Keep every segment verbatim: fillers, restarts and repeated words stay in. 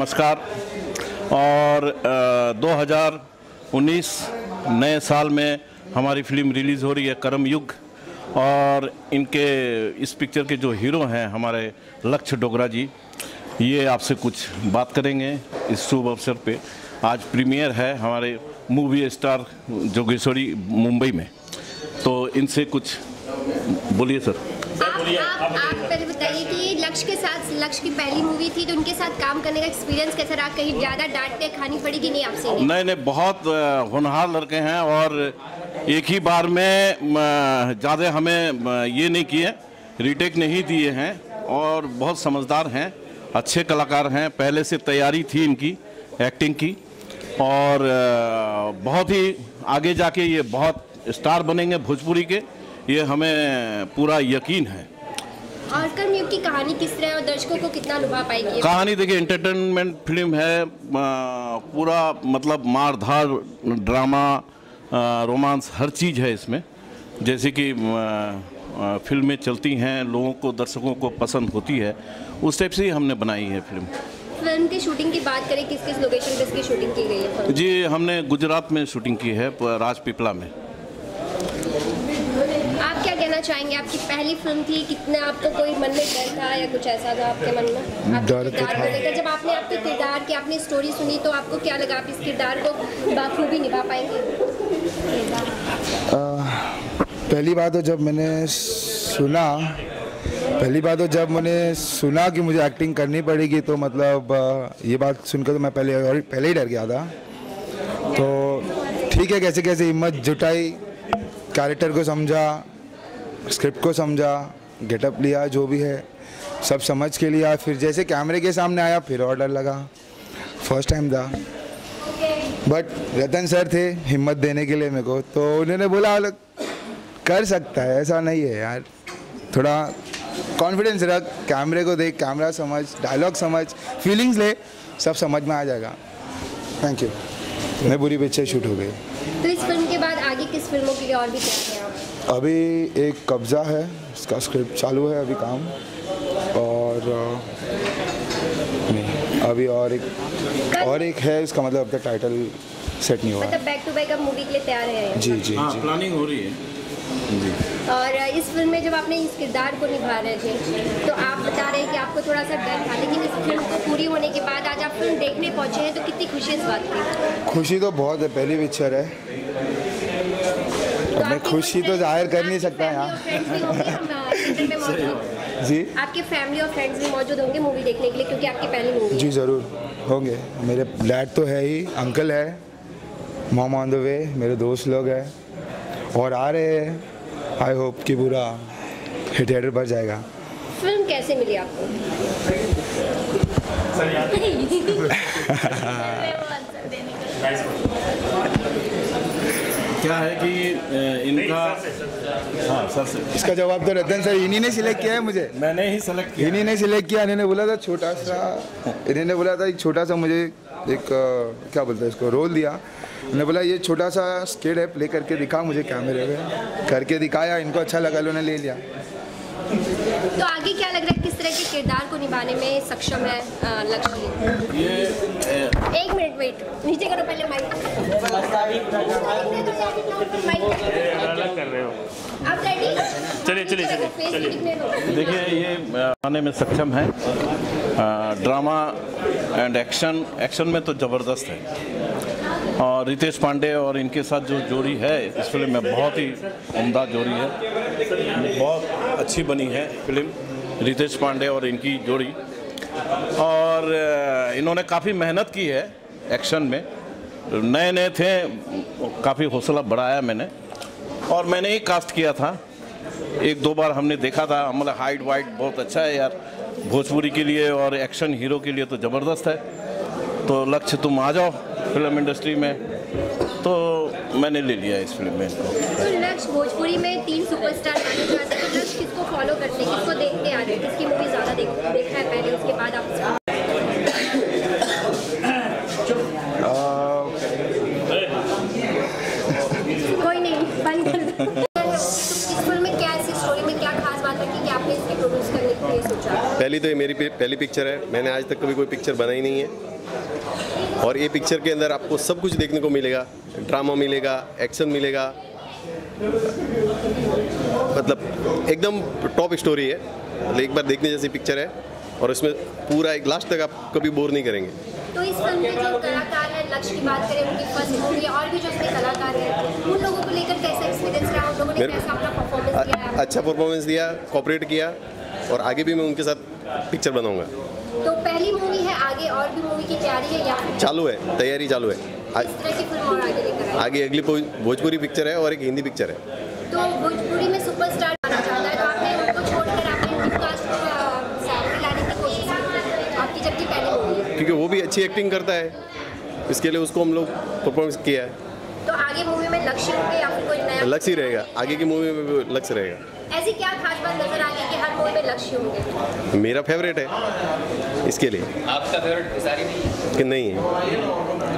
नमस्कार। और आ, दो हज़ार उन्नीस नए साल में हमारी फिल्म रिलीज़ हो रही है कर्म युग, और इनके इस पिक्चर के जो हीरो हैं हमारे लक्ष्य डोगरा जी, ये आपसे कुछ बात करेंगे इस शुभ अवसर पे। आज प्रीमियर है हमारे मूवी स्टार जोगेश्वरी मुंबई में, तो इनसे कुछ बोलिए सर। आप, आप, आप पहले बताइए कि लक्ष्य के साथ, लक्ष्य की पहली मूवी थी तो उनके साथ काम करने का एक्सपीरियंस कैसा रहा? कहीं ज़्यादा डांटें खानी पड़ी कि नहीं आपसे? नहीं नहीं, बहुत होनहार लड़के हैं और एक ही बार में ज़्यादा हमें ये नहीं किए, रीटेक नहीं दिए हैं, और बहुत समझदार हैं, अच्छे कलाकार हैं, पहले से तैयारी थी इनकी एक्टिंग की, और बहुत ही आगे जाके ये बहुत स्टार बनेंगे भोजपुरी के, ये हमें पूरा यकीन है। और कर्म युग की कहानी किस तरह और दर्शकों को कितना लुभा पाएगी? कहानी देखिए एंटरटेनमेंट फिल्म है, पूरा मतलब मारधार, ड्रामा, रोमांस, हर चीज़ है इसमें। जैसे कि फिल्में चलती हैं, लोगों को, दर्शकों को पसंद होती है, उस टाइप से ही हमने बनाई है फिल्म। फिल्म की शूटिंग की बात करें, किस किस लोकेशन पे इसकी शूटिंग की गई है? जी, हमने गुजरात में शूटिंग की है, राजपीपला में। आप क्या कहना चाहेंगे? आपकी पहली फिल्म थी, कितना आपको कोई मन में डर था या कुछ ऐसा था आपके मन में? डर तो था। जब आपने आपके किरदार की आपने स्टोरी सुनी तो आपको क्या लगा, आप इस किरदार को बाखूबी निभा पाएंगे? पहली बात तो जब मैंने सुना पहली बात तो जब मैंने सुना कि मुझे एक्टिंग करनी पड़ेगी, तो मतलब ये बात सुनकर तो मैं पहले और पहले ही डर गया था। तो ठीक है, कैसे कैसे हिम्मत जुटाई, कैरेक्टर को समझा, स्क्रिप्ट को समझा, गेटअप लिया, जो भी है सब समझ के लिया। फिर जैसे कैमरे के सामने आया फिर और डर लगा, फर्स्ट टाइम था। बट रतन सर थे हिम्मत देने के लिए मेरे को, तो उन्होंने बोला कर सकता है, ऐसा नहीं है यार, थोड़ा कॉन्फिडेंस रख, कैमरे को देख, कैमरा समझ, डायलॉग समझ, फीलिंग्स ले, सब समझ में आ जाएगा। Thank you. मैं बुरी पिक्चर शूट हो गई। तो इस फिल्म के बाद आगे किस फिल्मों के लिए और भी तैयार हैं आप? अभी एक कब्जा है, इसका स्क्रिप्ट चालू है अभी काम, और नहीं अभी और एक और एक है, इसका मतलब अब तक टाइटल सेट नहीं हुआ। मतलब बैक टू बैक अब मूवी के लिए तैयार है? जी जी हाँ, जी, प्लानिंग हो रही है जी। और इस फिल्म में जब आपने इस किरदार को निभा रहे थे तो आप बता रहे हैं कि आपको थोड़ा सा डर था, लेकिन इस फिल्म को पूरी होने के बाद आज आप फिल्म देखने पहुंचे हैं, तो कितनी खुशी इस बात की? खुशी तो बहुत है, पहली पिक्चर है, तो मैं खुशी तो जाहिर कर नहीं सकता यहाँ। जी, आपके फैमिली और फ्रेंड्स भी मौजूद होंगे मूवी देखने के लिए, क्योंकि आपकी पहली मूवी? जी ज़रूर होंगे, मेरे डैड तो है ही, अंकल है, मॉम ऑन द वे, मेरे दोस्त लोग हैं और आ रहे हैं। आई होप कि पूरा थिएटर भर जाएगा। फिल्म कैसे मिली आपको? क्या है कि इनका, हाँ सर से इसका जवाब तो रतन सर, इन्हीं ने सिलेक्ट किया है मुझे, मैंने ही सेलेक्ट किया। इन्हीं ने सिलेक्ट किया, इन्होंने बोला था छोटा सा इन्होंने बोला था एक छोटा सा मुझे एक क्या बोलते हैं इसको, रोल दिया। उन्होंने बोला ये छोटा सा स्किड है, प्ले करके दिखा मुझे, कैमरे में करके दिखाया, इनको अच्छा लगा, उन्होंने ले लिया। तो आगे क्या लग रहा है, किस तरह के किरदार को निभाने में सक्षम है लक्ष्य? ये एक मिनट वेट, नीचे करो पहले माइक। आप रेडी? चलिए चलिए चलिए। देखिए, ये आने में सक्षम है, ड्रामा एंड एक्शन, एक्शन में तो ज़बरदस्त है, और रितेश पांडे और इनके साथ जो जोड़ी है इस फिल्म में बहुत ही उम्दा जोड़ी है, बहुत अच्छी बनी है फिल्म, रितेश पांडे और इनकी जोड़ी। और इन्होंने काफ़ी मेहनत की है एक्शन में, नए नए थे, काफ़ी हौसला बढ़ाया मैंने, और मैंने ही कास्ट किया था, एक दो बार हमने देखा था, मतलब हाइट वाइट बहुत अच्छा है यार भोजपुरी के लिए, और एक्शन हीरो के लिए तो ज़बरदस्त है। तो लक्ष्य तुम आ जाओ फिल्म इंडस्ट्री में, तो मैंने ले लिया इस फिल्म में। तो लक्ष्य भोजपुरी में तीन सुपरस्टार माने जाते हैं, तो लक्ष्य किसको फॉलो करते हैं, किसको देखते आ रहे हैं, किसकी मूवी ज़्यादा देख देखा है पहले, उसके बाद आप? कोई नहीं, बंद कर दो। इस फिल्म में क्या ऐसी स्टोरी में क्या खास बात रखी कि आपने इसके प्रोड्यूस करने के लिए सोचा? पहली तो ये मेरी पहली पिक्चर है, मैंने आज तक कभी कोई पिक्चर बनाई नहीं है, और ये पिक्चर के अंदर आपको सब कुछ देखने को मिलेगा, ड्रामा मिलेगा, एक्शन मिलेगा, मतलब एकदम टॉप स्टोरी है। मतलब एक बार देखने जैसी पिक्चर है और इसमें पूरा एक लास्ट तक आप कभी बोर नहीं करेंगे। तो इस फिल्म के जो कलाकार हैं, लक्ष्य की बात करें, उनकी फर्स्ट मूवी और भी जो इसमें कलाकार हैं, उन लोगों को लेकर कैसा एक्सपीरियंस रहा? उन लोगों ने कैसा अपना परफॉर्मेंस दिया? अच्छा परफॉर्मेंस दिया, कोऑपरेट किया और आगे भी मैं उनके साथ पिक्चर बनाऊंगा। तो पहली मूवी है, आगे और भी मूवी की तैयारी है या चालू है, तैयारी चालू है। इस तरह की फिल्म और आगे लेकर आए? आगे अगली भोजपुरी पिक्चर है और एक हिंदी पिक्चर है। तो भोजपुरी में सुपरस्टार आना चाहता है, तो आपने उनको छोड़कर आपने उनकी कास्ट को सामने लाने की कोशिश की, आपकी जबकि पहली मूवी है। क्योंकि वो भी अच्छी एक्टिंग करता है, इसके लिए उसको हम लोग परफॉर्मेंस किया है। तो आगे मूवी में लक्ष्य होंगे या फिर कोई नया? लक्ष्य ही रहेगा, आगे की मूवी में भी लक्ष्य रहेगा। ऐसी क्या खास बात नजर आ गई कि हर मूवी में लक्ष्य होंगे? मेरा फेवरेट है, इसके लिए। आपका फेवरेट खेसारी नहीं है? कि नहीं है,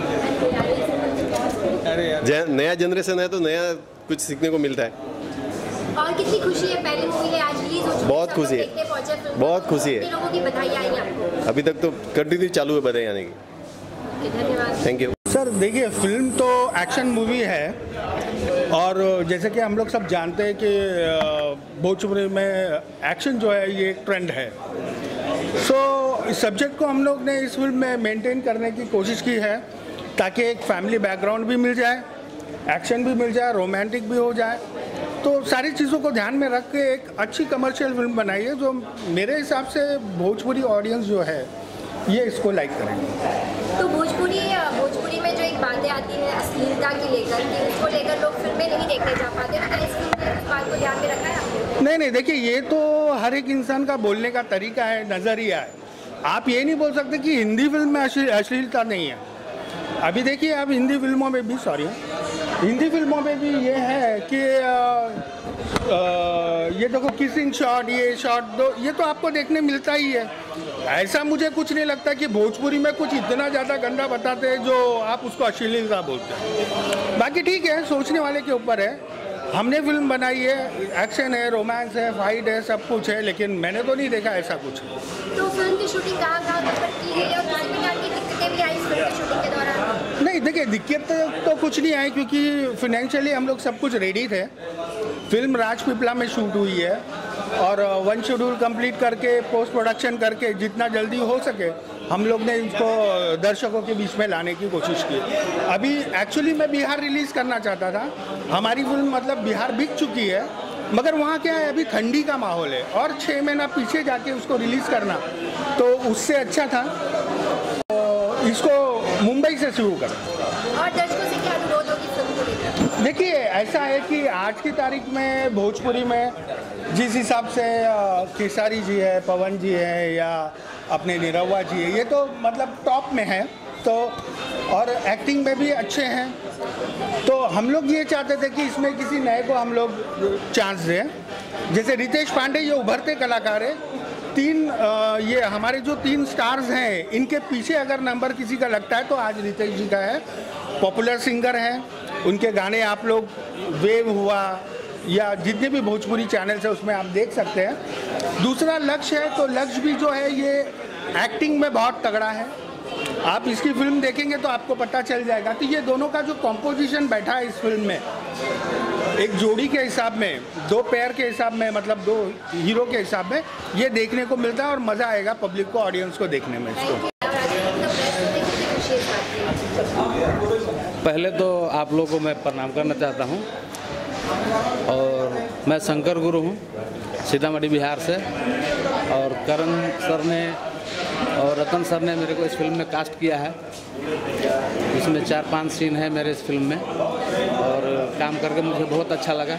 नया जनरेशन है तो नया कुछ सीखने को मिलता है। और कितनी खुशी है, पहली मूवी है, आज रिलीज हो चुकी है, बहुत खुशी है, बहुत खुशी है। लोगों की बधाई आई आपको? अभी तक तो कंटिन्यू चालू है बधाई आने की। धन्यवाद। Thank you sir. देखिए, फिल्म तो एक्शन मूवी है और जैसे कि हम लोग सब जानते हैं कि भोजपुरी में एक्शन जो है ये एक ट्रेंड है। सो इस सब्जेक्ट को हम लोग ने इस फिल्म में मेंटेन करने की कोशिश की है ताकि एक फैमिली बैकग्राउंड भी मिल जाए, एक्शन भी मिल जाए, रोमांटिक भी हो जाए। तो सारी चीज़ों को ध्यान में रख के एक अच्छी कमर्शियल फिल्म बनाई है जो मेरे हिसाब से भोजपुरी ऑडियंस जो है ये इसको लाइक करेंगे। तो भोजपुरी भोजपुरी में जो एक बातें आती हैं अश्लीलता की लेकर कि उसको लेकर लोग फिल्में नहीं देखने जा पाते, तो क्या इस फिल्म में उस बात को ध्यान में रखा है आपने? नहीं नहीं, देखिए ये तो हर एक इंसान का बोलने का तरीका है, नज़रिया है। आप ये नहीं बोल सकते कि हिंदी फिल्म में अश्लीलता नहीं है। अभी देखिए, आप हिंदी फिल्मों में भी सॉरी हिंदी फिल्मों में भी ये है कि आ, आ, ये देखो किसिंग शॉट, ये शॉट दो, ये तो आपको देखने मिलता ही है। ऐसा मुझे कुछ नहीं लगता कि भोजपुरी में कुछ इतना ज़्यादा गंदा बताते हैं जो आप उसको अश्लीलता बोलते हैं। बाकी ठीक है, सोचने वाले के ऊपर है। हमने फिल्म बनाई है, एक्शन है, रोमांस है, फाइट है, सब कुछ है, लेकिन मैंने तो नहीं देखा ऐसा कुछ। तो फिल्म की शूटिंग कहाँ कहाँ पर की गई और किसी प्रकार की दिक्कतें भी आई इस फिल्म की शूटिंग के दौरान? नहीं देखिए, दिक्कत तो कुछ नहीं आई क्योंकि फिनेंशियली हम लोग सब कुछ रेडी थे। फिल्म राजपीपला में शूट हुई है और वन शेड्यूल कंप्लीट करके पोस्ट प्रोडक्शन करके जितना जल्दी हो सके हम लोग ने इसको दर्शकों के बीच में लाने की कोशिश की। अभी एक्चुअली मैं बिहार रिलीज़ करना चाहता था, हमारी फिल्म मतलब बिहार बिक चुकी है, मगर वहाँ क्या है, अभी ठंडी का माहौल है और छः महीना पीछे जाके उसको रिलीज़ करना तो उससे अच्छा था तो इसको मुंबई से शुरू करें। और दर्शकों से क्या अनुरोध होगी फिल्म को लेकर? देखिए, ऐसा है कि आज की तारीख में भोजपुरी में जिस हिसाब से खेसारी जी है, पवन जी है या अपने निरहुआ जी है, ये तो मतलब टॉप में है, तो और एक्टिंग में भी अच्छे हैं। तो हम लोग ये चाहते थे कि इसमें किसी नए को हम लोग चांस दें। जैसे रितेश पांडे ये उभरते कलाकार है, तीन आ, ये हमारे जो तीन स्टार्स हैं इनके पीछे अगर नंबर किसी का लगता है तो आज रितेश जी का है। पॉपुलर सिंगर हैं, उनके गाने आप लोग वेव हुआ या जितने भी भोजपुरी चैनल्स है उसमें आप देख सकते हैं। दूसरा लक्ष्य है, तो लक्ष्य भी जो है ये एक्टिंग में बहुत तगड़ा है। आप इसकी फिल्म देखेंगे तो आपको पता चल जाएगा। तो ये दोनों का जो कॉम्पोजिशन बैठा है इस फिल्म में, एक जोड़ी के हिसाब में, दो पेयर के हिसाब में, मतलब दो हीरो के हिसाब में ये देखने को मिलता है और मज़ा आएगा पब्लिक को, ऑडियंस को देखने में इसको। पहले तो आप लोगों को मैं प्रणाम करना चाहता हूं और मैं शंकर गुरु हूं, सीतामढ़ी बिहार से। और करण सर ने और रतन सर ने मेरे को इस फिल्म में कास्ट किया है। इसमें चार पांच सीन है मेरे इस फिल्म में और काम करके मुझे बहुत अच्छा लगा।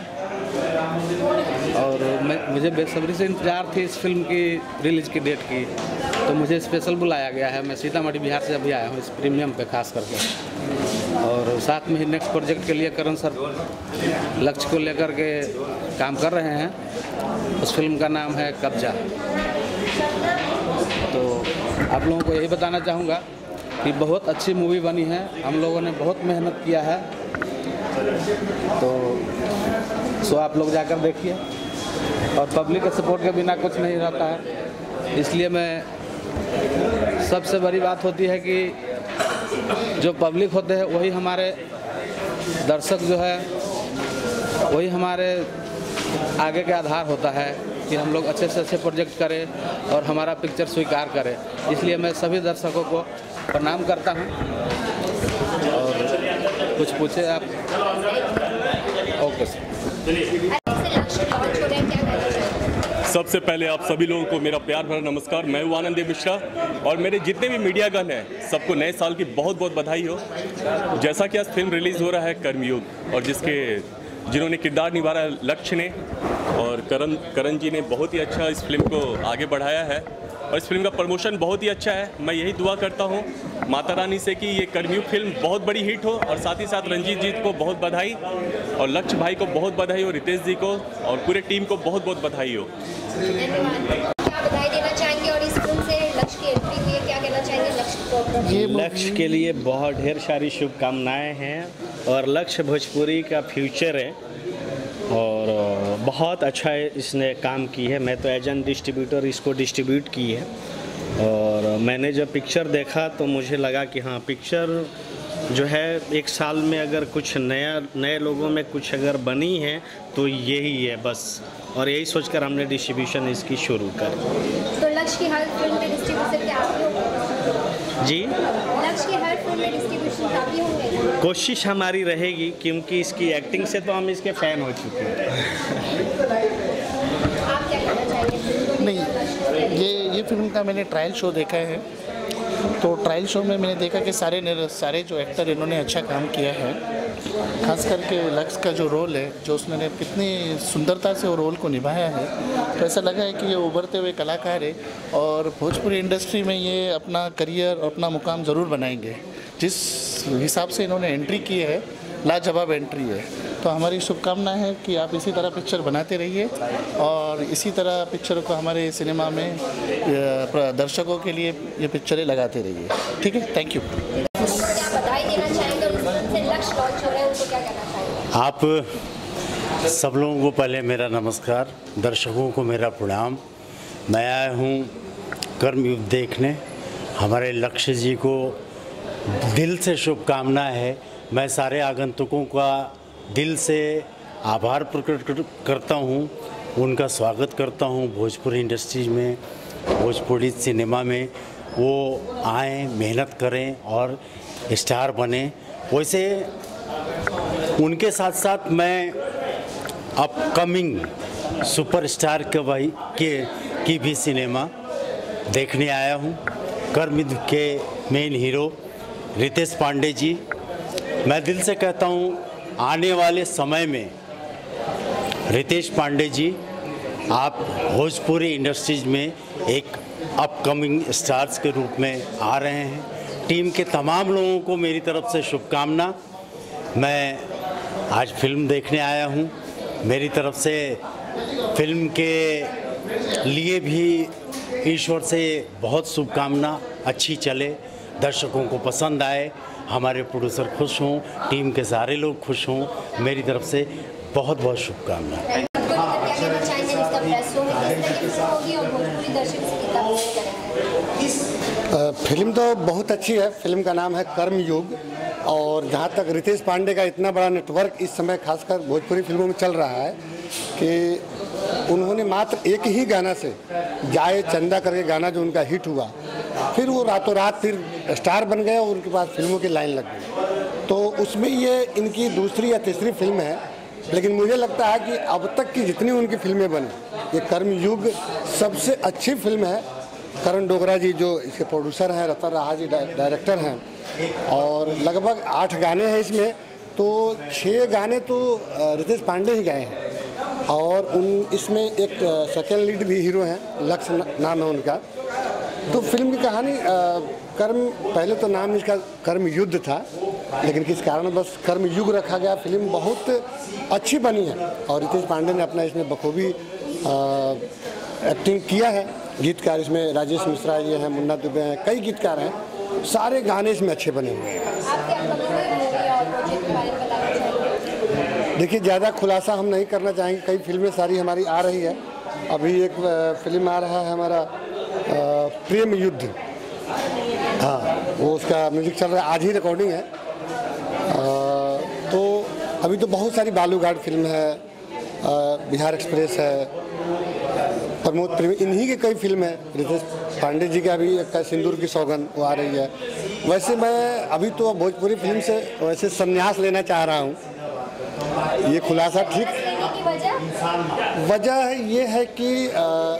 और मैं मुझे बेसब्री से इंतज़ार थी इस फिल्म की रिलीज़ की डेट की, तो मुझे स्पेशल बुलाया गया है। मैं सीतामढ़ी बिहार से अभी आया हूँ इस प्रीमियम पे खास करके। और साथ में ही नेक्स्ट प्रोजेक्ट के लिए करण सर लक्ष्य को लेकर के काम कर रहे हैं। उस फिल्म का नाम है कब्जा। तो आप लोगों को यही बताना चाहूँगा कि बहुत अच्छी मूवी बनी है, हम लोगों ने बहुत मेहनत किया है। तो सो आप लोग जाकर देखिए, और पब्लिक के सपोर्ट के बिना कुछ नहीं रहता है, इसलिए मैं सबसे बड़ी बात होती है कि जो पब्लिक होते हैं वही हमारे दर्शक जो है वही हमारे आगे के आधार होता है कि हम लोग अच्छे से अच्छे प्रोजेक्ट करें और हमारा पिक्चर स्वीकार करें। इसलिए मैं सभी दर्शकों को प्रणाम करता हूं। और कुछ पूछे आप? Okay sir. सबसे पहले आप सभी लोगों को मेरा प्यार भरा नमस्कार। मैं हूं आनंद मिश्रा और मेरे जितने भी मीडियागण हैं सबको नए साल की बहुत बहुत बधाई हो। जैसा कि आज फिल्म रिलीज़ हो रहा है कर्मयुग, और जिसके जिन्होंने किरदार निभाया लक्ष्य ने और करण करण जी ने बहुत ही अच्छा इस फिल्म को आगे बढ़ाया है और इस फिल्म का प्रमोशन बहुत ही अच्छा है। मैं यही दुआ करता हूँ माता रानी से कि ये कर्मयुग फिल्म बहुत बड़ी हिट हो, और साथ ही साथ रंजीत जी को बहुत बधाई और लक्ष्य भाई को बहुत बधाई हो, रितेश जी को और पूरे टीम को बहुत बहुत बधाई हो। क्या बधाई देना चाहेंगे और इस फिल्म से लक्ष्य की एंट्री हुई है, क्या कहना चाहेंगे लक्ष्य को? ये लक्ष्य के लिए बहुत ढेर सारी शुभकामनाएं हैं और लक्ष्य भोजपुरी का फ्यूचर है और बहुत अच्छा इसने काम की है। मैं तो एज एन डिस्ट्रीब्यूटर इसको डिस्ट्रीब्यूट की है और मैंने जब पिक्चर देखा तो मुझे लगा कि हाँ, पिक्चर जो है एक साल में अगर कुछ नया नए लोगों में कुछ अगर बनी है तो यही है बस, और यही सोचकर हमने डिस्ट्रीब्यूशन इसकी शुरू करी। तो लक्ष्य की हर फिल्म में डिस्ट्रीब्यूशन क्या आप होंगे? जी, लक्ष्य की हर फिल्म में डिस्ट्रीब्यूशन काफ़ी होंगे। कोशिश हमारी रहेगी क्योंकि इसकी एक्टिंग से तो हम इसके फ़ैन हो चुके हैं। आप क्या कहना चाहेंगे? नहीं, ये ये फिल्म का मैंने ट्रायल शो देखा है, तो ट्रायल शो में मैंने देखा कि सारे सारे जो एक्टर इन्होंने अच्छा काम किया है। खास करके लक्ष्य का जो रोल है, जो उसने कितनी सुंदरता से वो रोल को निभाया है, तो ऐसा लगा है कि ये उभरते हुए कलाकार है और भोजपुरी इंडस्ट्री में ये अपना करियर और अपना मुकाम ज़रूर बनाएंगे। जिस हिसाब से इन्होंने एंट्री की है, लाजवाब एंट्री है। तो हमारी शुभकामनाएं है कि आप इसी तरह पिक्चर बनाते रहिए और इसी तरह पिक्चरों को हमारे सिनेमा में दर्शकों के लिए ये पिक्चरें लगाते रहिए। ठीक है, थैंक यू। आप सब लोगों को पहले मेरा नमस्कार, दर्शकों को मेरा प्रणाम। मैं आया हूँ कर्मयुग देखने। हमारे लक्ष्य जी को दिल से शुभकामना है। मैं सारे आगंतुकों का दिल से आभार प्रकट करता हूँ, उनका स्वागत करता हूँ भोजपुरी इंडस्ट्री में, भोजपुरी सिनेमा में। वो आएँ, मेहनत करें और स्टार बने। वैसे उनके साथ साथ मैं अपकमिंग सुपरस्टार के भाई के की भी सिनेमा देखने आया हूँ। कर्मयुग के मेन हीरो रितेश पांडे जी। मैं दिल से कहता हूँ आने वाले समय में रितेश पांडे जी आप भोजपुरी इंडस्ट्रीज में एक अपकमिंग स्टार्स के रूप में आ रहे हैं। टीम के तमाम लोगों को मेरी तरफ से शुभकामना। मैं आज फिल्म देखने आया हूँ। मेरी तरफ से फिल्म के लिए भी ईश्वर से बहुत शुभकामना, अच्छी चले, दर्शकों को पसंद आए, हमारे प्रोड्यूसर खुश हों, टीम के सारे लोग खुश हों। मेरी तरफ से बहुत बहुत शुभकामनाएं। फिल्म तो बहुत अच्छी है। फिल्म का नाम है कर्मयुग, और जहाँ तक रितेश पांडे का इतना बड़ा नेटवर्क इस समय खासकर भोजपुरी फिल्मों में चल रहा है कि उन्होंने मात्र एक ही गाना से, जाए चंदा करके गाना जो उनका हिट हुआ, फिर वो रातों रात फिर स्टार बन गए और उनके पास फिल्मों की लाइन लग गई। तो उसमें ये इनकी दूसरी या तीसरी फिल्म है, लेकिन मुझे लगता है कि अब तक की जितनी उनकी फिल्में बनी, ये कर्मयुग सबसे अच्छी फिल्म है। करण डोगरा जी जो इसके प्रोड्यूसर हैं, रतन राहा जी डायरेक्टर हैं, और लगभग आठ गाने हैं इसमें, तो छः गाने तो रितेश पांडे ही गाए हैं और उन इसमें एक सेकेंड लीड भी हीरो हैं, लक्ष्य नाम है उनका। तो फिल्म की कहानी कर्म, पहले तो नाम इसका कर्म युद्ध था, लेकिन किस कारण बस कर्म युग रखा गया। फिल्म बहुत अच्छी बनी है और रितेश पांडे ने अपना इसमें बखूबी एक्टिंग किया है। गीतकार इसमें राजेश मिश्रा जी हैं, मुन्ना दुबे हैं, कई गीतकार हैं। सारे गाने इसमें अच्छे बने हुए हैं। देखिए, ज़्यादा खुलासा हम नहीं करना चाहेंगे। कई फिल्में सारी हमारी आ रही है। अभी एक फिल्म आ रहा है हमारा प्रेम युद्ध, हाँ, वो उसका म्यूजिक चल रहा है, आज ही रिकॉर्डिंग है। आ, तो अभी तो बहुत सारी बालूघाट फिल्म है, आ, बिहार एक्सप्रेस है, प्रमोद प्रेमी, इन्हीं के कई फिल्म है। रितेश पांडे जी का भी एक सिंदूर की सौगंध वो आ रही है। वैसे मैं अभी तो भोजपुरी फिल्म से वैसे संन्यास लेना चाह रहा हूँ। ये खुलासा ठीक, वजह ये है कि आ,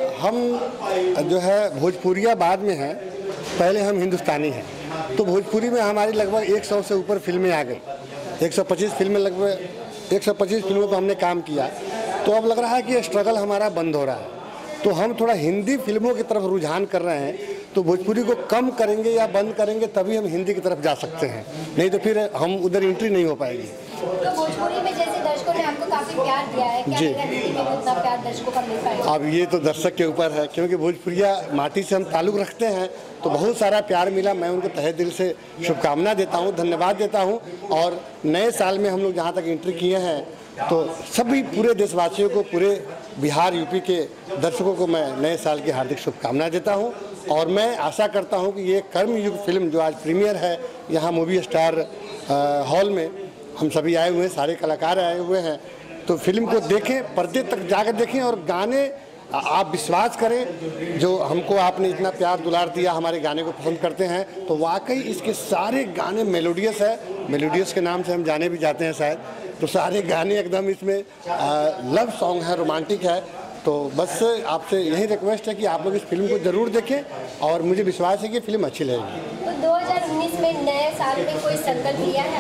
हम जो है भोजपुरिया बाद में हैं, पहले हम हिंदुस्तानी हैं। तो भोजपुरी में हमारी लगभग एक सौ से ऊपर फिल्में आ गई, एक सौ पच्चीस फिल्में, लगभग एक सौ पच्चीस फिल्मों पर हमने काम किया। तो अब लग रहा है कि ये स्ट्रगल हमारा बंद हो रहा है, तो हम थोड़ा हिंदी फिल्मों की तरफ रुझान कर रहे हैं। तो भोजपुरी को कम करेंगे या बंद करेंगे तभी हम हिंदी की तरफ जा सकते हैं, नहीं तो फिर हम उधर एंट्री नहीं हो पाएगी। तो भोजपुरी में जैसे दर्शकों ने आपको काफी प्यार दिया है, क्या लगा हिंदी में उतना प्यार दर्शकों का मिल पाएगा? अब ये तो दर्शक के ऊपर है, क्योंकि भोजपुरिया माटी से हम ताल्लुक़ रखते हैं, तो बहुत सारा प्यार मिला। मैं उनको तहे दिल से शुभकामना देता हूँ, धन्यवाद देता हूँ। और नए साल में हम लोग जहाँ तक एंट्री किए हैं, तो सभी पूरे देशवासियों को, पूरे बिहार यूपी के दर्शकों को मैं नए साल की हार्दिक शुभकामना देता हूं। और मैं आशा करता हूं कि ये कर्मयुग फिल्म जो आज प्रीमियर है यहाँ मूवी स्टार हॉल में, हम सभी आए हुए हैं, सारे कलाकार आए हुए हैं, तो फिल्म को देखें, पर्दे तक जाकर देखें और गाने आप विश्वास करें, जो हमको आपने इतना प्यार दुलार दिया, हमारे गाने को पसंद करते हैं, तो वाकई इसके सारे गाने मेलोडियस है। मेलोडियस के नाम से हम जाने भी जाते हैं शायद, तो सारे गाने एकदम इसमें लव सॉन्ग है, रोमांटिक है। तो बस आपसे यही रिक्वेस्ट है कि आप लोग इस फिल्म को ज़रूर देखें और मुझे विश्वास है कि फिल्म अच्छी लगेगी। तो दो हज़ार उन्नीस में नए साल में कोई संकल्प लिया है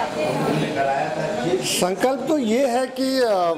आपने? संकल्प तो ये है कि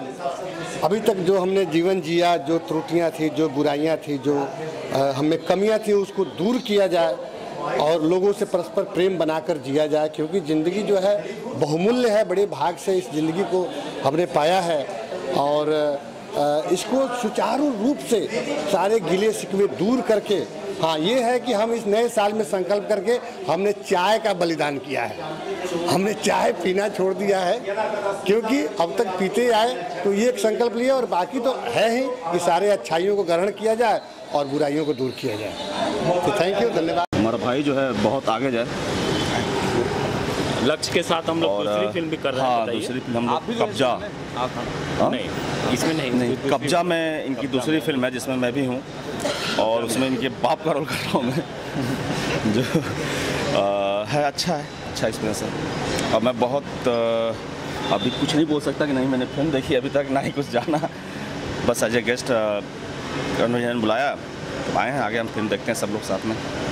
अभी तक जो हमने जीवन जिया, जो त्रुटियां थी, जो बुराइयां थी, जो हमें कमियां थी, उसको दूर किया जाए और लोगों से परस्पर प्रेम बनाकर जिया जाए, क्योंकि ज़िंदगी जो है बहुमूल्य है। बड़े भाग से इस ज़िंदगी को हमने पाया है और इसको सुचारू रूप से सारे गिले शिकवे दूर करके, हाँ ये है कि हम इस नए साल में संकल्प करके हमने चाय का बलिदान किया है, हमने चाय पीना छोड़ दिया है, क्योंकि अब तक पीते आए। तो ये एक संकल्प लिया और बाकी तो है ही कि सारे अच्छाइयों को ग्रहण किया जाए और बुराइयों को दूर किया जाए। तो थैंक यू, धन्यवाद। हमारा भाई जो है बहुत आगे जाए। लक्ष्य के साथ हम लोग दूसरी फिल्म भी कर रहे हैं। हाँ, दूसरी फिल्म हम लोग कब्जा, नहीं इसमें नहीं, नहीं कब्जा में इनकी दूसरी फिल्म है जिसमें मैं भी हूँ और उसमें इनके बाप का रोल कर रहा हूँ मैं, जो आ, है अच्छा है, अच्छा एक्सपीरियंस है। और मैं बहुत आ, अभी कुछ नहीं बोल सकता कि नहीं मैंने फिल्म देखी अभी तक, ना ही कुछ जाना, बस एज ए गेस्ट करण ने बुलाया, तो आए हैं, आगे हम फिल्म देखते हैं सब लोग साथ में।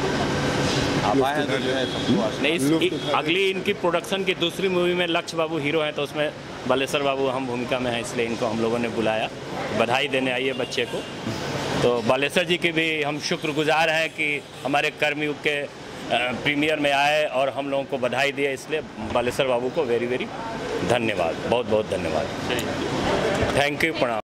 आप आए हैं तो जो है नहीं, अगली इनकी प्रोडक्शन की दूसरी मूवी में लक्ष्य बाबू हीरो हैं, तो उसमें बालेश्वर बाबू हम भूमिका में हैं, इसलिए इनको हम लोगों ने बुलाया, बधाई देने आइए बच्चे को। तो बालेश्वर जी के भी हम शुक्रगुजार हैं कि हमारे कर्मयुग के प्रीमियर में आए और हम लोगों को बधाई दिया, इसलिए बालेश्वर बाबू को वेरी वेरी धन्यवाद, बहुत बहुत धन्यवाद, थैंक यू, प्रणाम।